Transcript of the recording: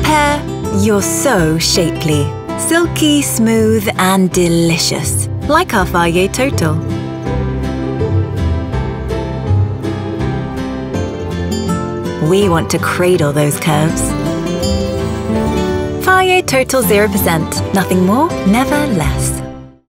Pear, you're so shapely, silky, smooth and delicious, like our FAGE Total. We want to cradle those curves. FAGE Total 0%, nothing more, never less.